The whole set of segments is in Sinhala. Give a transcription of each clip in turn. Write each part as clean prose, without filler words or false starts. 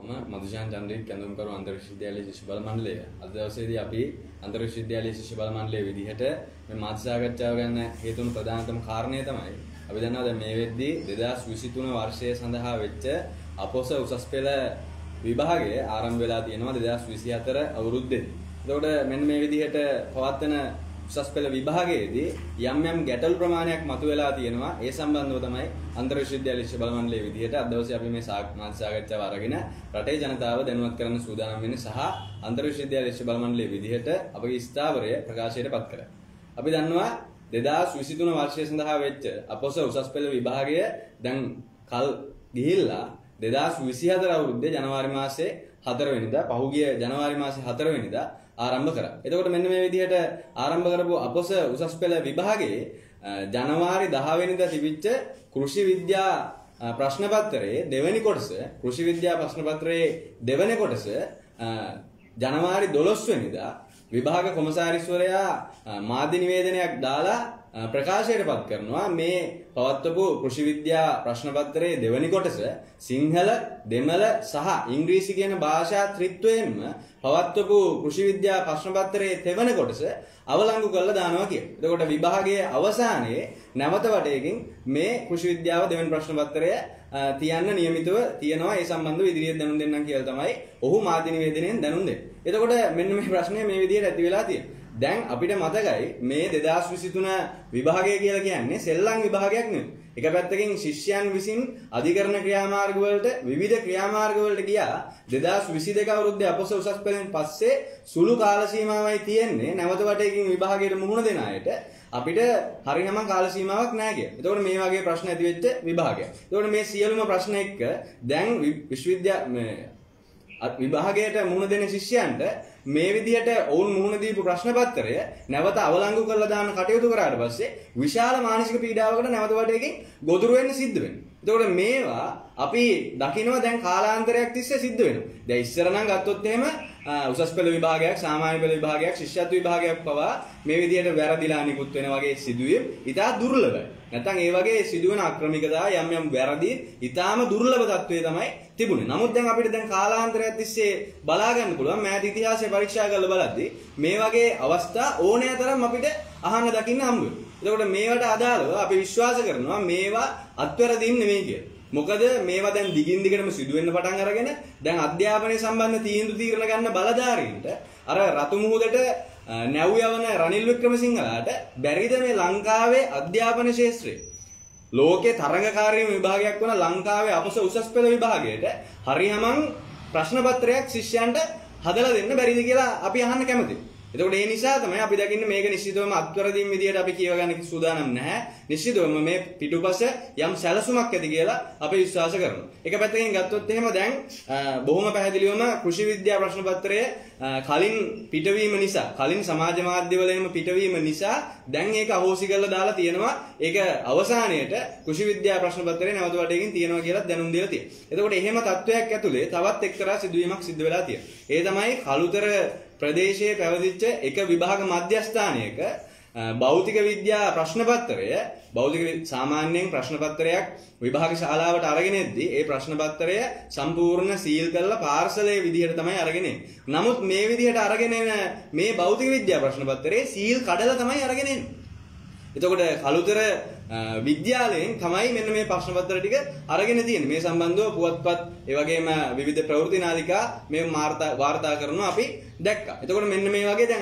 මම මදුෂාන් චන්ද්‍රික කැඳවුම්කරු අන්තර්විශ්වවිද්‍යාලයේ ශිෂ්‍ය බල මණ්ඩලය. අද දවසේදී අපි අන්තර්විශ්වවිද්‍යාලයේ ශිෂ්‍ය බල මණ්ඩලයේ විදිහට මේ මාධ්‍ය සාකච්ඡාව ගන්න හේතු වුණු ප්‍රධානතම කාරණය තමයි අපි දන්නවා දැන් මේ වෙද්දී 2023 වර්ෂය සඳහා වෙච්ච අපොස උසස් පෙළ විභාගය ආරම්භ වෙලා තියෙනවා 2024 අවුරුද්දේදී. එතකොට මෙන්න මේ විදිහට පවත්වන උසස් පෙළ විභාගයේදී යම් යම් ගැටලු ප්‍රමාණයක් මතුවලා තියෙනවා. ඒ සම්බන්ධව තමයි අන්තර්විශ්වවිද්‍යාල ශිෂ්‍ය බල මණ්ඩලයේ විදිහට අද දවසේ අපි මේ මාධ්‍ය සාකච්ඡාව අරගෙන රටේ ජනතාව දැනුවත් කරන්න සූදානම් වෙන්නේ සහ අන්තර්විශ්වවිද්‍යාල ශිෂ්‍ය බල මණ්ඩලයේ විදිහට අපගේ ස්ථාවරය ප්‍රකාශයට පත් කරා. අපි දන්නවා 2023 වර්ෂය සඳහා වෙච්ච අපොස උසස් පෙළ විභාගය දැන් කල් ගිහිල්ලා 2024 අවුරුද්දේ ජනවාරි මාසේ 4 වෙනිදා පහුගිය ජනවාරි මාසේ 4 වෙනිදා ආරම්භ කරා. එතකොට මෙන්න මේ විදිහට ආරම්භ කරපු අපොස උසස් පෙළ විභාගයේ ජනවාරි 10 වෙනිදා තිබිච්ච කෘෂි විද්‍යා ප්‍රශ්න පත්‍රයේ දෙවෙනි කොටස කෘෂි විද්‍යා ප්‍රශ්න පත්‍රයේ දෙවෙනි කොටස ජනවාරි 12 වෙනිදා විභාග කොමසාරිස්වරයා මාධ්‍ය නිවේදනයක් දාලා ප්‍රකාශයට පත් කරනවා මේ පවත්වපු කෘෂි විද්‍යා ප්‍රශ්න පත්‍රයේ දෙවෙනි කොටස සිංහල දෙමළ සහ ඉංග්‍රීසි කියන භාෂා ත්‍රිත්වයෙන්ම පවත්වපු කෘෂි විද්‍යා ප්‍රශ්න පත්‍රයේ තෙවන කොටස අවලංගු කරලා දානවා කියලා. එතකොට විභාගයේ අවසානයේ නැවත වටයකින් මේ කෘෂි විද්‍යාව දෙවෙනි ප්‍රශ්න පත්‍රය තියන්න නියමිතව තියෙනවා. ඒ සම්බන්ධව ඉදිරියට දැනුම් දෙන්නම් කියලා තමයි ඔහු මාධ්‍ය නිවේදනයෙන් දැනුම් දෙන්නේ. එතකොට මෙන්න මේ ප්‍රශ්නේ මේ විදිහට ඇති වෙලා තියෙනවා. දැන් අපිට මතකයි මේ 2023 විභාගය කියලා කියන්නේ සෙල්ලම් විභාගයක් නෙවෙයි. එක පැත්තකින් ශිෂ්‍යයන් විසින් අධිකරණ ක්‍රියාමාර්ග වලට විවිධ ක්‍රියාමාර්ග වලට ගියා 2022 අවුරුද්දේ අපොස උසස් පෙළෙන් පස්සේ සුළු කාල සීමාවයි තියෙන්නේ නැවත වටේකින් විභාගයට මුහුණ දෙන අයට අපිට හරිනම කාල සීමාවක් නැහැ කියලා. එතකොට මේ වගේ ප්‍රශ්න ඇති වෙච්ච විභාගයක්. එතකොට මේ සියලුම ප්‍රශ්න එක්ක දැන් විභාගයට මුහුණ දෙන ශිෂ්‍යයන්ට මේ විදිහට ඔවුන් මුහුණ දීපු ප්‍රශ්න පත්‍රය නැවත අවලංගු කරලා දාන්න කටයුතු කරාට පස්සේ විශාල මානසික පීඩාවකට නැවත වටේකින් ගොදුරු වෙන්න සිද්ධ වෙනවා. එතකොට මේවා අපි දකිනවා දැන් කාලාන්තරයක් තිස්සේ සිද්ධ වෙනවා. දැන් ඉස්සර නම් ගත්තොත් එහෙම උසස් පෙළ විභාගයක්, සාමාන්‍ය පෙළ විභාගයක්, ශිෂ්‍යත්ව විභාගයක් පවා මේ විදිහට වැරදිලා නිකුත් වෙන වගේ සිදුවීම් ඉතා දුර්ලභයි. නැත්නම් ඒ වගේ සිදුවන අක්‍රමිකතා යම් යම් වැරදි ඉතාම දුර්ලභ තත්වයේ තමයි තිබුණේ. නමුත් දැන් අපිට දැන් කාලාන්තරයක් තිස්සේ බලා ගන්න පුළුවන් මෑත ඉතිහාසය පරීක්ෂා කරලා බලද්දී මේ වගේ අවස්ථා ඕනෑ තරම් අපිට අහන්න දකින්න හම්බ වෙනවා. එතකොට මේවට අදාළව අපි විශ්වාස කරනවා මේවා අත්වැරදීම් නෙමෙයි කියලා. මොකද මේවා දැන් දිගින් දිගටම සිදුවෙන්න පටන් අරගෙන දැන් අධ්‍යාපනය සම්බන්ධ තීන්දුව ගන්න බලධාරීන්ට අර රතු මුහුදට නැව් යවන රනිල් වික්‍රමසිංහලාට බැරිද මේ ලංකාවේ අධ්‍යාපන ශාස්ත්‍රයේ ලෝකේ තරඟකාරී විභාගයක් වන ලංකාවේ අපොස උසස් පෙළ විභාගයට හරියමං ප්‍රශ්න පත්‍රයක් ශිෂ්‍යයන්ට හදලා දෙන්න බැරිද කියලා අපි අහන්න කැමතියි. එතකොට ඒ නිසා තමයි අපි දකින්නේ මේක නිශ්චිතවම අත්වැරදීම් විදියට අපි කියව ගන්න සූදානම් නැහැ. නිශ්චිතවම මේ පිටුපස යම් සැලසුමක් ඇති කියලා අපි විශ්වාස කරනවා. එක පැත්තකින් ගත්තොත් එහෙම දැන් බොහොම පැහැදිලිවම කෘෂි විද්‍යා ප්‍රශ්න පත්‍රයේ කලින් පිටවීම නිසා, කලින් සමාජ මාධ්‍යවලින්ම පිටවීම නිසා දැන් ඒක අහෝසි කරලා දාලා තියෙනවා. ඒක අවසානයේට කෘෂි විද්‍යා ප්‍රශ්න පත්‍රයේ නැවත වටේකින් තියෙනවා කියලා දැනුම් දීලා තියෙනවා. එතකොට එහෙම තත්වයක් ඇතුලේ තවත් එක්තරා සිදුවීමක් සිද්ධ වෙලා තියෙනවා. ඒ තමයි කලුතර ප්‍රදේශයේ පැවතිච්ච එක විභාග මධ්‍යස්ථානයක භෞතික විද්‍යා ප්‍රශ්න පත්‍රය භෞතික සාමාන්‍යයෙන් ප්‍රශ්න පත්‍රයක් විභාග ශාලාවට අරගෙන එද්දී ඒ ප්‍රශ්න පත්‍රය සම්පූර්ණ සීල් කරලා පාර්සලයේ විදිහට තමයි අරගෙන එන්නේ. නමුත් මේ විදිහට අරගෙන එන මේ භෞතික විද්‍යා ප්‍රශ්න පත්‍රයේ සීල් කඩලා තමයි අරගෙන එන්නේ. එතකොට කලුතර විද්‍යාලයෙන් තමයි මෙන්න මේ ප්‍රශ්න පත්‍ර ටික අරගෙන තියෙන්නේ. මේ සම්බන්ධව පුවත්පත් ඒ වගේම විවිධ ප්‍රවෘත්ති නාලිකා මේ වාර්තා කරනවා අපි දැක්කා. එතකොට මෙන්න මේ වගේ දැන්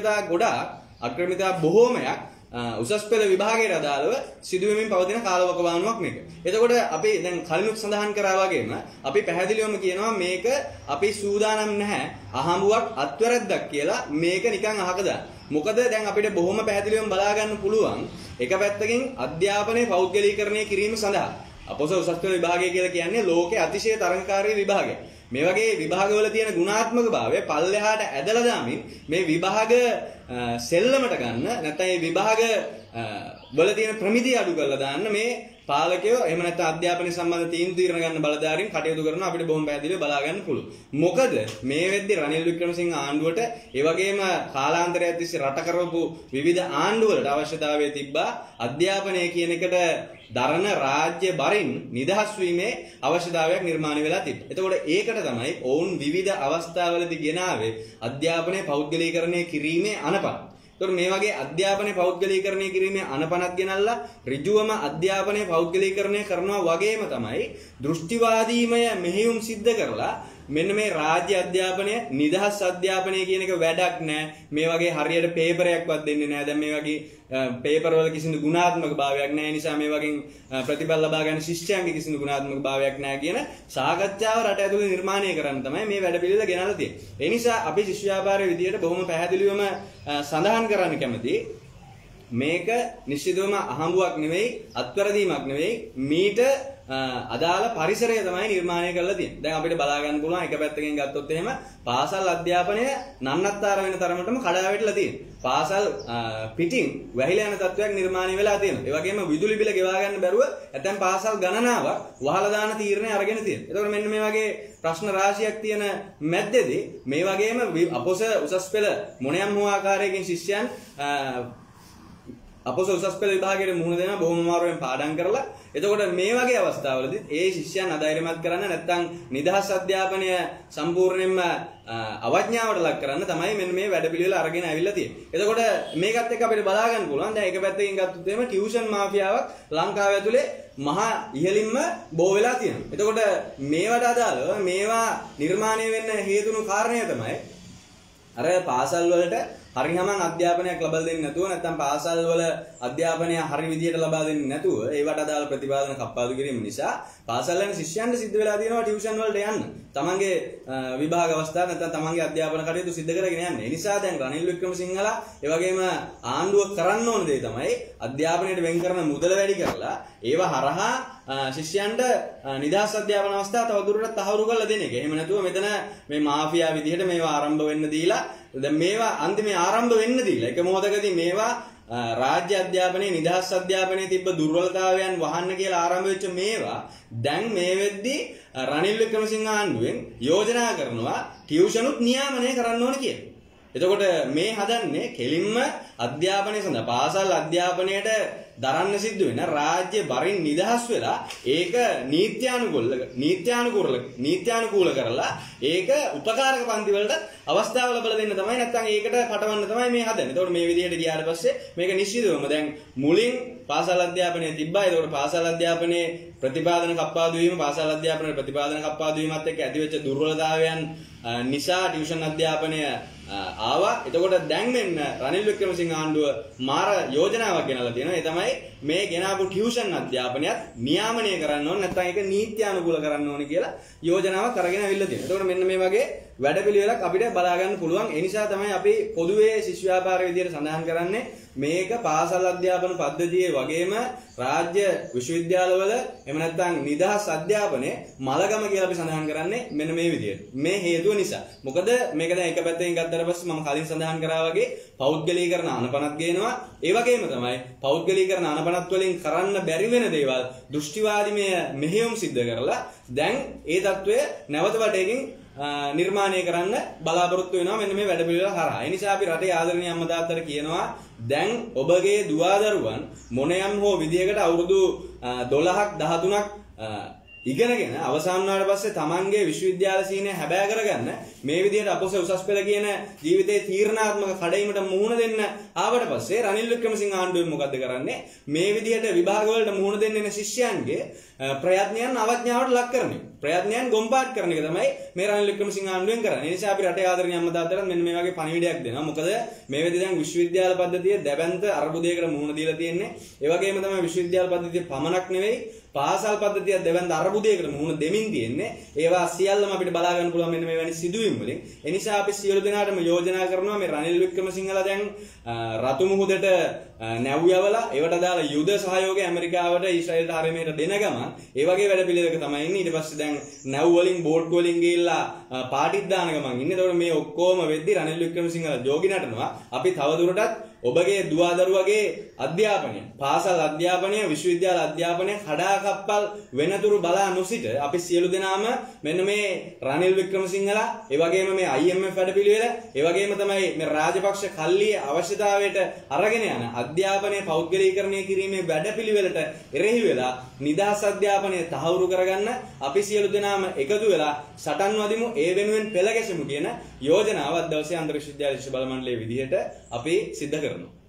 අක්‍රමිකතා බොහෝමයක් උසස් පෙළ විභාගයට අදාළව සිදුවෙමින් පවතින කාලවකවානුවක් මේක. එතකොට අපි දැන් කලිනුත් සඳහන් කරා වගේම අපි පැහැදිලිවම කියනවා මේක අපි සූදානම් නැහැ අහඹුවක් අත්වැරද්දක් කියලා මේක නිකන් අහක දාන්න. මොකද දැන් අපිට බොහොම පැහැදිලිවම බලා ගන්න පුළුවන් එක පැත්තකින් අධ්‍යාපනයේ පෞද්ගලීකරණය කිරීම සඳහා අපොස උසස් පෙළ විභාගය කියලා කියන්නේ ලෝකයේ අතිශය තරඟකාරී විභාගයක්. මේ වගේ විභාගවල තියෙන ගුණාත්මක භාවය පල්ලෙහාට ඇදලා දාමින් මේ විභාග සෙල්ලමට ගන්න නැත්නම් මේ විභාග වල තියෙන ප්‍රමිතිය අඩු කරලා දාන්න මේ පාලකයෝ එහෙම නැත්නම් අධ්‍යාපනය සම්බන්ධ තීන්දුව ගන්න බලධාරීන් කටයුතු කරනවා අපිට බොහොම පැහැදිලිව බලා ගන්න පුළුවන්. මොකද මේ වෙද්දි රනිල් වික්‍රමසිංහ ආණ්ඩුවට ඒ වගේම කාලාන්තරයක් තිස්සේ රට කරවපු විවිධ ආණ්ඩුවලට අවශ්‍යතාවය තිබ්බා අධ්‍යාපනය කියන එකට දරන රාජ්‍ය බරින් නිදහස් වීමේ අවශ්‍යතාවයක් නිර්මාණය වෙලා තිබෙනවා. එතකොට ඒකට තමයි ඔවුන් විවිධ අවස්ථාවලදී ගෙනාවේ අධ්‍යාපනය පෞද්ගලීකරණය කිරීමේ අනපන. එතකොට මේ වගේ අධ්‍යාපනය පෞද්ගලීකරණය කිරීමේ අනපනක් ගෙනල්ලා ඍජුවම අධ්‍යාපනය පෞද්ගලීකරණය කරනවා වගේම තමයි දෘෂ්ටිවාදීමය මෙහෙයුම් සිද්ධ කරලා මෙන්න මේ රාජ්‍ය අධ්‍යාපනය නිදහස් අධ්‍යාපනය කියන එක වැඩක් නෑ. මේ වගේ හරියට පේපරයක්වත් දෙන්නේ නෑ. දැන් මේ වගේ පේපර් වල කිසිදු ගුණාත්මක භාවයක් නෑ. ඒ නිසා මේ වගේ ප්‍රතිඵල ලබා ගන්න ශිෂ්‍යයන්ගේ කිසිදු ගුණාත්මක භාවයක් නෑ කියන සාකච්ඡාව රට ඇතුළේ නිර්මාණය කරන්න තමයි මේ වැඩපිළිවෙල ගෙනල්ලා තියෙන්නේ. ඒ නිසා අපි ශිෂ්‍ය ව්‍යාපාරයේ විදියට බොහොම පැහැදිලිවම සඳහන් කරන්න කැමතියි. මේක නිශ්චිතවම අහඹුවක් නෙවෙයි, අත්වැරදීමක් නෙවෙයි. මීට අදාළ පරිසරය තමයි නිර්මාණය කරලා තියෙන්නේ. දැන් අපිට බලා ගන්න පුළුවන් එක පැත්තකින් ගත්තොත් එහෙම පාසල් අධ්‍යාපනය නන්නත්තර වෙන තරමටම කඩා වැටිලා තියෙනවා. පාසල් පිටින් වැහිලා යන තත්වයක් නිර්මාණය වෙලා තියෙනවා. ඒ වගේම විදුලි බිල ගෙවා ගන්න බැරුව ඇතැම් පාසල් ගණනාවක් වහලා දාන තීරණය අරගෙන තියෙනවා. ඒතකොට මෙන්න මේ වගේ ප්‍රශ්න රාශියක් තියෙන මැද්දේදී මේ වගේම අපොස උසස් පෙළ මොනියම් හෝ ආකාරයකින් ශිෂ්‍යයන් අපොස උසස් පෙළ විභාගයේ මුහුණ දෙනවා බොහොම අමාරුවෙන් පාඩම් කරලා. එතකොට මේ වගේ අවස්ථාවලදී ඒ ශිෂ්‍යයන් අධෛර්යමත් කරන්න නැත්නම් නිදහස් අධ්‍යාපනය සම්පූර්ණයෙන්ම අවඥාවට ලක් කරන්න තමයි මෙන්න මේ වැඩපිළිවෙල අරගෙන ඇවිල්ලා තියෙන්නේ. එතකොට මේකත් එක්ක අපිට බලා ගන්න පුළුවන්. දැන් එක පැත්තකින් ගත්තොත් එහෙම ටියුෂන් මාෆියාවක් ලංකාව ඇතුලේ මහා ඉහළින්ම බෝ වෙලා තියෙනවා. එතකොට මේවට අදාළව මේවා නිර්මාණය වෙන්න හේතුණු කාරණය තමයි අර පාසල් වලට හරියම අධ්‍යාපනයක් ලබා දෙන්නේ නැතුව නැත්නම් පාසල් වල අධ්‍යාපනය හරි විදියට ලබා දෙන්නේ නැතුව ඒවට අදාළ ප්‍රතිපාදන කප්පාදු කිරීම නිසා පාසල් යන ශිෂ්‍යයන්ට සිද්ධ වෙලා තියෙනවා ටියුෂන් වලට යන්න. තමන්ගේ විභාග අවස්ථා නැත්නම් තමන්ගේ අධ්‍යාපන කටයුතු සිද්ධ කරගෙන යන්න. ඒ නිසා දැන් රනිල් වික්‍රමසිංහලා ඒ වගේම ආණ්ඩුව කරන්න ඕන දේ තමයි අධ්‍යාපනයට වෙන් කරන මුදල වැඩි කරලා ඒව හරහා ශිෂ්‍යයන්ට නිදහස් අධ්‍යාපන අවස්ථා තවදුරටත් තහවුරු කරලා දෙන එක. එහෙම නැතුව මෙතන මේ මාෆියා විදිහට මේවා ආරම්භ වෙන්න දීලා දැන් මේවා අන්තිමේ ආරම්භ වෙන්න දීලා එක මොහොතකදී මේවා රාජ්‍ය අධ්‍යාපනයේ නිදහස් අධ්‍යාපනයේ තිබ්බ දුර්වලතාවයන් වහන්න කියලා ආරම්භ වෙච්ච මේවා දැන් මේ වෙද්දී රනිල් වික්‍රමසිංහ ආණ්ඩුවෙන් යෝජනා කරනවා ටියුෂනුත් නියාමනය කරන්න ඕන කියලා. එතකොට මේ හදන්නේ කෙලින්ම අධ්‍යාපනය සඳහා පාසල් අධ්‍යාපනයට දරන්න සිද්ධ වෙන රාජ්‍ය බරින් නිදහස් වෙලා ඒක නීත්‍යානුකූල කරලා ඒක උපකාරක පන්ති වලට අවස්ථාව ලැබලා දෙන්න තමයි නැත්නම් ඒකට පටවන්න තමයි මේ හදන්නේ. එතකොට මේ විදිහට ගියාට පස්සේ මේක නිශ්චිතවම දැන් මුලින් පාසල් අධ්‍යාපනයේ තිබ්බා. එතකොට පාසල් අධ්‍යාපනයේ ප්‍රතිපාදන කප්පාදු වීම පාසල් අධ්‍යාපනයේ ප්‍රතිපාදන කප්පාදු වීමත් එක්ක ඇතිවෙච්ච දුර්වලතාවයන් නිසා ටියුෂන් අධ්‍යාපනය ආවා. එතකොට දැන් මෙන්න රනිල් වික්‍රමසිංහ ආණ්ඩුව මාර යෝජනාවක් ගෙනල්ලා තියෙනවා. ඒ තමයි මේ ගෙනාවු ටියුෂන් අධ්‍යාපනයත් නියාමනය කරන්න ඕන නැත්නම් ඒක නීත්‍යානුකූල කරන්න ඕන කියලා යෝජනාවක් අරගෙන අවිල්ල තියෙනවා. එතකොට මෙන්න මේ වගේ වැඩපිළිවෙලක් අපිට බලා ගන්න පුළුවන්. ඒ නිසා තමයි අපි පොදුවේ ශිෂ්‍ය ව්‍යාපාර විදියට සඳහන් කරන්නේ මේක පාසල් අධ්‍යාපන පද්ධතියේ වගේම රාජ්‍ය විශ්වවිද්‍යාලවල එහෙම නැත්නම් නිදහස් අධ්‍යාපනයේ මලගම කියලා අපි සඳහන් කරන්නේ මෙන්න මේ විදියට. මේ හේතුව නිසා. මොකද මේක දැන් එක පැත්තකින් ගත්තට පස්සේ මම කලින් සඳහන් කරා වගේ පෞද්ගලීකරණ අනපනත් ගේනවා. ඒ වගේම තමයි පෞද්ගලීකරණ අනපනත් වලින් කරන්න බැරි වෙන දේවල් දෘෂ්ටිවාදීමය මෙහෙයුම් සිද්ධ කරලා දැන් ඒ தত্ত্বය නැවත වටේකින් නිර්මාණය කරන්න බලාපොරොත්තු වෙනවා මෙන්න මේ වැඩපිළිවෙල හරහා. ඒ නිසා අපි රටේ ආදරණීය අම්මා තාත්තට කියනවා දැන් ඔබගේ දුවදරුවන් මොනියම් හෝ විදියකට අවුරුදු 12ක් 13ක් ඉගෙනගෙන අවසන් වුණාට පස්සේ තමන්ගේ විශ්වවිද්‍යාල සීනය හැබෑ කරගන්න මේ විදිහට අපොස උසස් පෙළ කියන ජීවිතයේ තීරණාත්මක කඩයිමට මුහුණ දෙන්න ආවට පස්සේ රනිල් වික්‍රමසිංහ ආණ්ඩුවෙන් මොකද්ද කරන්නේ මේ විදිහට විභාග වලට මුහුණ දෙන්න එන ශිෂ්‍යයන්ගේ ප්‍රයත්නයන් අවඥාවට ලක් කරන එක ප්‍රයත්නයන් ගොම්පාට කරන එක තමයි මේ රනිල් වික්‍රමසිංහ ආණ්ඩුවෙන් කරන්නේ. ඒ නිසා අපි රටේ ආදරණීය අම්මා තාත්තලාට මෙන්න මේ වගේ පණිවිඩයක් දෙනවා. මොකද මේ විදිහට දැන් විශ්වවිද්‍යාල පද්ධතිය දැවැන්ත අර්බුදයකට මුහුණ දීලා තියෙන්නේ. ඒ වගේම තමයි විශ්වවිද්‍යාල පද්ධතිය පමණක් නෙවෙයි පාසල් පද්ධතිය දෙවන්ත අරබුදයකට මුහුණ දෙමින් තියෙන්නේ. ඒවා සියල්ලම අපිට බලා ගන්න පුළුවන් මෙන්න මේ වැනි සිදුවීම් වලින්. ඒ නිසා අපි සියලු දෙනාටම යෝජනා කරනවා මේ රනිල් වික්‍රමසිංහලා දැන් රතු මුහුදට නැව් යවලා ඒවට අදාළ යුද සහයෝගය ඇමරිකාවට ඊශ්‍රායලට හරියට දෙන ගමන් ඒ වගේ වැඩ පිළිවෙලක තමයි ඉන්නේ. ඊට පස්සේ දැන් නැව් වලින් බෝට් වලින් ගිහිල්ලා පාටිත් දාන ගමන් ඉන්නේ. ඒතකොට මේ ඔක්කොම වෙද්දි රනිල් වික්‍රමසිංහලා ජෝගි නටනවා. අපි තවදුරටත් ඔබගේ දුවදරුවගේ අධ්‍යාපනය, පාසල් අධ්‍යාපනය, විශ්වවිද්‍යාල අධ්‍යාපනය කඩාකප්පල් වෙනතුරු බලා නොසිට අපි සියලු දෙනාම මෙන්න මේ රනිල් වික්‍රමසිංහලා, ඒ වගේම මේ IMF වැඩපිළිවෙල, ඒ වගේම තමයි මේ රාජපක්ෂ කල්ලියේ අවශ්‍යතාවයට අරගෙන යන අධ්‍යාපනය පෞද්ගලීකරණය කිරීමේ වැඩපිළිවෙලට එරෙහි වෙලා නිදහස් අධ්‍යාපනය තහවුරු කරගන්න අපි සියලු දෙනාම එකතු වෙලා සටන් වදිමු, ඒ වෙනුවෙන් පෙළ ගැසෙමු කියන යෝජනාව අද දවසේ අන්තර් විශ්වවිද්‍යාල ශිෂ්‍ය බල මණ්ඩලයේ විදිහට අපි සිද්ධ කරනවා.